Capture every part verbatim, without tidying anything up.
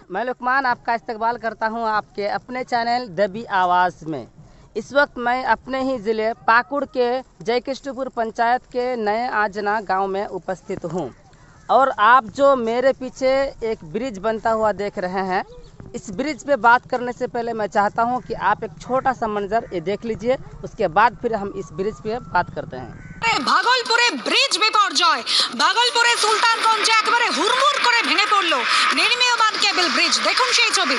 मैं लुकमान आपका इस्तकबाल करता हूं आपके अपने चैनल दबी आवाज़ में। इस वक्त मैं अपने ही ज़िले पाकुड़ के जय कृष्णपुर पंचायत के नए आजना गांव में उपस्थित हूं और आप जो मेरे पीछे एक ब्रिज बनता हुआ देख रहे हैं, इस ब्रिज पे बात करने से पहले मैं चाहता हूं कि आप एक छोटा सा मंजर ये देख लीजिए, उसके बाद फिर हम इस ब्रिज पे बात करते हैं। ভাগলপুরে ব্রিজ বিপর্যয়, ভাগলপুরে সুলতানগঞ্জে একবারে হুড়মুড় করে ভেঙে পড়লো নির্মীয়মান কেবল ব্রিজ। দেখুন সেই ছবি।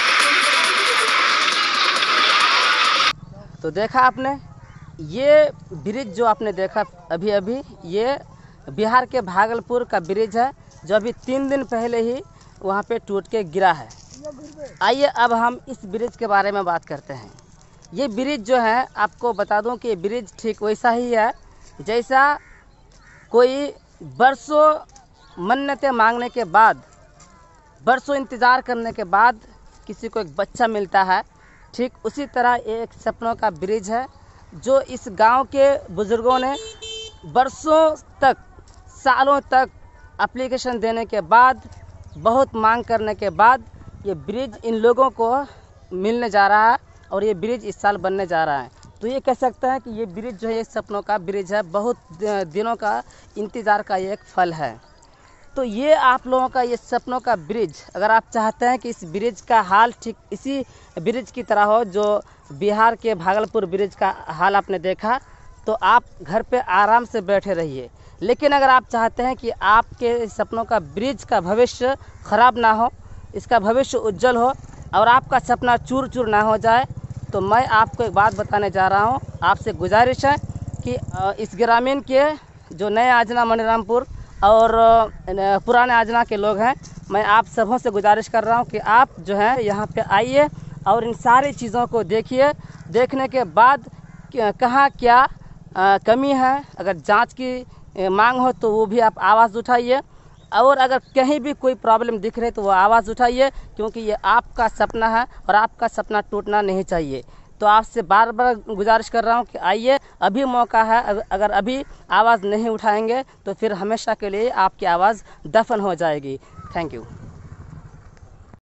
तो देखा आपने, ये ब्रिज जो आपने देखा अभी अभी, ये बिहार के भागलपुर का ब्रिज है जो अभी तीन दिन पहले ही वहाँ पे टूट के गिरा है। आइए अब हम इस ब्रिज के बारे में बात करते हैं। ये ब्रिज जो है, आपको बता दूं कि ये ब्रिज ठीक वैसा ही है जैसा कोई बरसों मन्नतें मांगने के बाद, बरसों इंतज़ार करने के बाद किसी को एक बच्चा मिलता है, ठीक उसी तरह एक सपनों का ब्रिज है जो इस गांव के बुज़ुर्गों ने बरसों तक, सालों तक एप्लीकेशन देने के बाद, बहुत मांग करने के बाद ये ब्रिज इन लोगों को मिलने जा रहा है और ये ब्रिज इस साल बनने जा रहा है। तो ये कह सकते हैं कि ये ब्रिज जो है, ये सपनों का ब्रिज है, बहुत दिनों का इंतज़ार का ये एक फल है। तो ये आप लोगों का ये सपनों का ब्रिज, अगर आप चाहते हैं कि इस ब्रिज का हाल ठीक इसी ब्रिज की तरह हो जो बिहार के भागलपुर ब्रिज का हाल आपने देखा, तो आप घर पे आराम से बैठे रहिए। लेकिन अगर आप चाहते हैं कि आपके सपनों का ब्रिज का भविष्य ख़राब ना हो, इसका भविष्य उज्जवल हो और आपका सपना चूर चूर ना हो जाए, तो मैं आपको एक बात बताने जा रहा हूँ। आपसे गुजारिश है कि इस ग्रामीण के जो नए आजना मनीरामपुर और पुराने आजना के लोग हैं, मैं आप सबों से गुजारिश कर रहा हूँ कि आप जो है यहाँ पे आइए और इन सारी चीज़ों को देखिए। देखने के बाद कहाँ क्या आ, कमी है, अगर जांच की मांग हो तो वो भी आप आवाज़ उठाइए, और अगर कहीं भी कोई प्रॉब्लम दिख रही तो वो आवाज़ उठाइए, क्योंकि ये आपका सपना है और आपका सपना टूटना नहीं चाहिए। तो आपसे बार बार गुजारिश कर रहा हूँ कि आइए, अभी मौका है। अगर अभी आवाज़ नहीं उठाएंगे तो फिर हमेशा के लिए आपकी आवाज़ दफन हो जाएगी। Thank you.